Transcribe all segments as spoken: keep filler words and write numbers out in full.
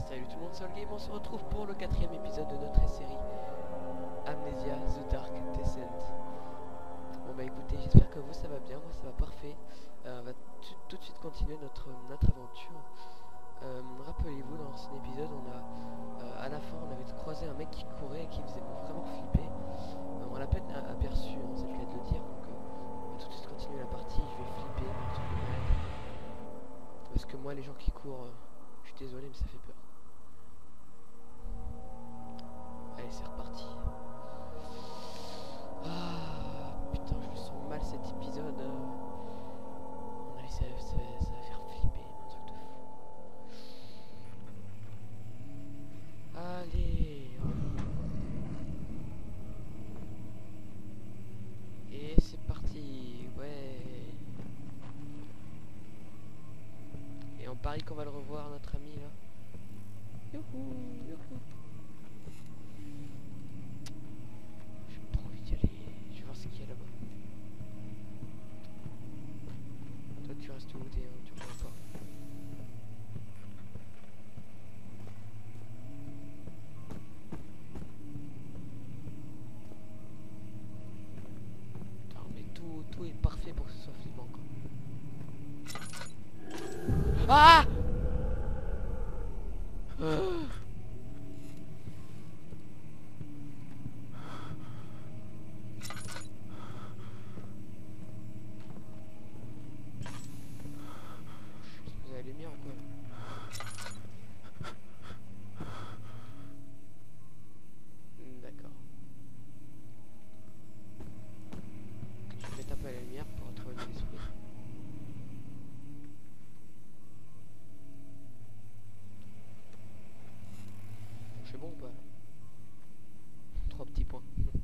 Salut tout le monde, c'est Olgame, on se retrouve pour le quatrième épisode de notre série Amnesia The Dark Descent. Bon bah écoutez, j'espère que vous ça va bien, moi ça va parfait. Euh, on va tout de suite continuer notre, notre aventure. Euh, Rappelez-vous, dans cet épisode, on a euh, à la fin on avait croisé un mec qui courait et qui faisait vraiment flipper. Euh, on l'a peut-être aperçu, hein, c'est le cas de le dire, donc euh, on va tout de suite continuer la partie, je vais flipper, parce que moi les gens qui courent, euh, je suis désolé mais ça fait peur. Allez, c'est reparti. Ah, putain, je me sens mal cet épisode. On a ça, ça, ça va faire flipper, un truc de fou. Allez. Et c'est parti, ouais. Et on parie qu'on va le revoir, notre ami là. Youhou, youhou. Je vais voir ce qu'il y a là-bas. Toi tu restes où? T'es, hein, tu reviens pas. Putain, mais tout, tout est parfait pour que ce soit flippant quoi. Ah euh. C'est bon ou pas? Trois petits points.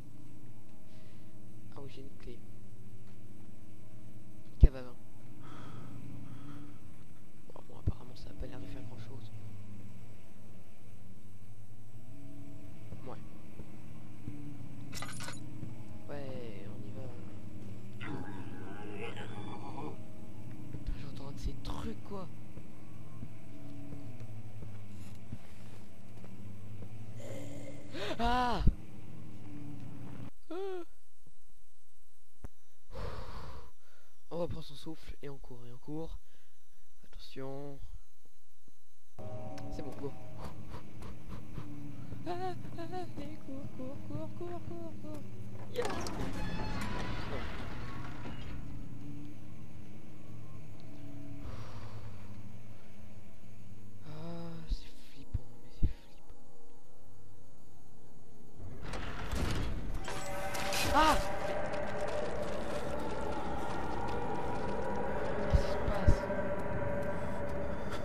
Ah oui, j'ai une clé. Cave à vin. Bon, bon, apparemment ça n'a pas l'air de faire grand chose. Ouais. Ouais, on y va. Putain, j'entends de ces trucs quoi. Ah, on reprend son souffle et on court et on court. Attention. C'est bon, cours. Ah, ah, allez, cours, cours, cours, cours, cours, cours. Yeah. Oh. Ah, c'est flippant, mais c'est flippant. Ah! Qu'est-ce qui se passe?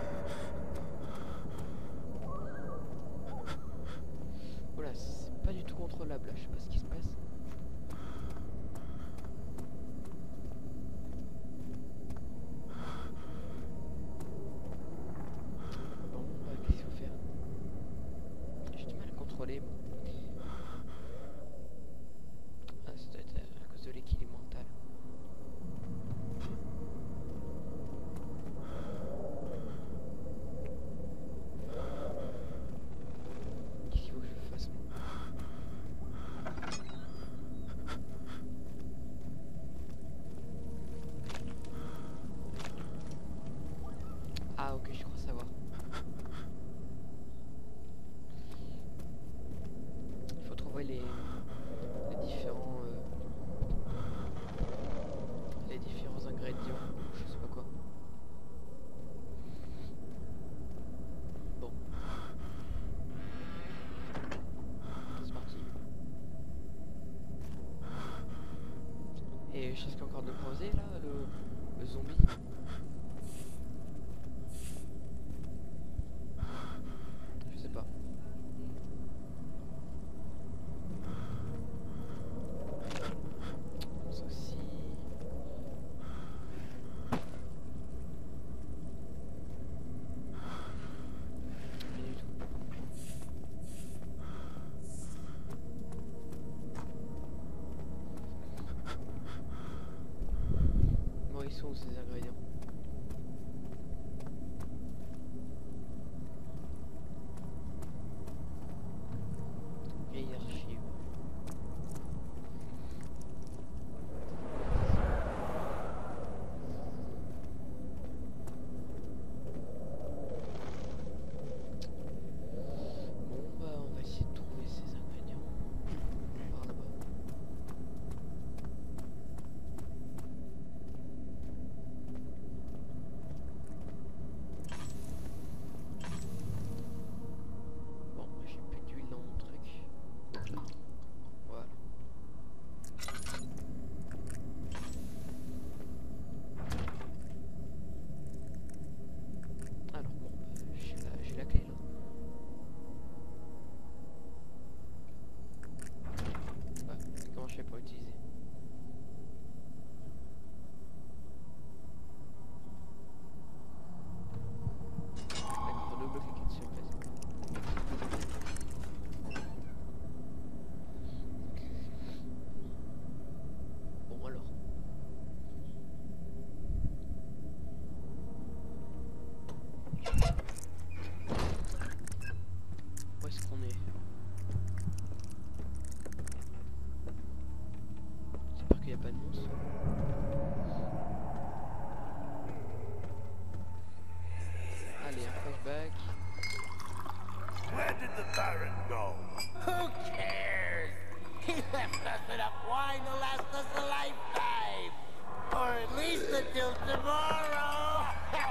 Baron go? Who cares? He left us enough wine to last us a lifetime. Or at least until tomorrow.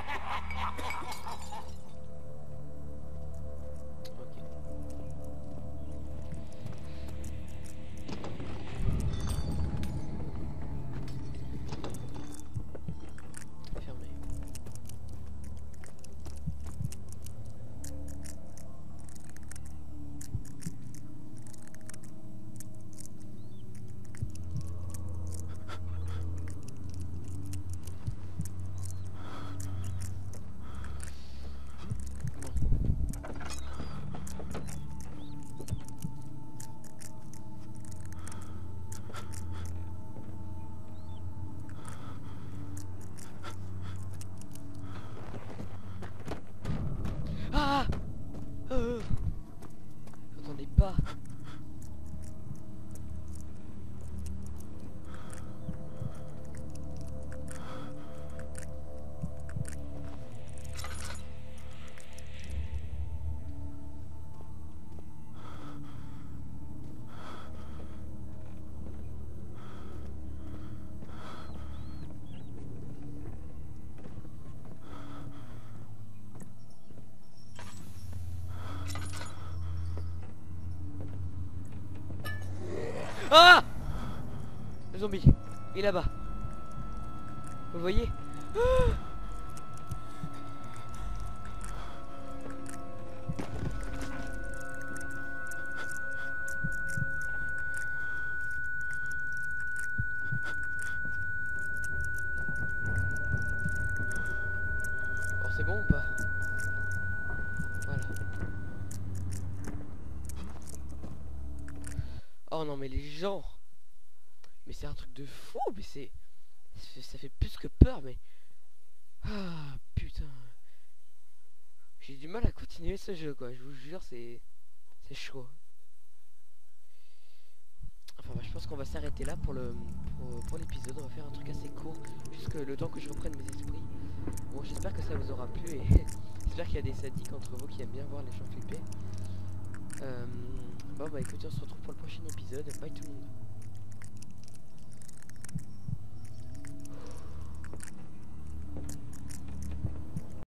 Ah euh, J'entendais pas. Ah! Le zombie, il est là-bas. Vous le voyez? Ah! Alors c'est bon ou pas? Voilà. Oh non mais les gens. Mais c'est un truc de fou, mais c'est... Ça fait plus que peur, mais... Ah, putain. J'ai du mal à continuer ce jeu, quoi. Je vous jure, c'est... C'est chaud. Enfin, bah, je pense qu'on va s'arrêter là pour le pour, pour l'épisode. On va faire un truc assez court, jusque le temps que je reprenne mes esprits. Bon, j'espère que ça vous aura plu et j'espère qu'il y a des sadiques entre vous qui aiment bien voir les gens flipper. Euh, bon, bah écoutez, on se retrouve pour le prochain épisode. Bye tout le monde.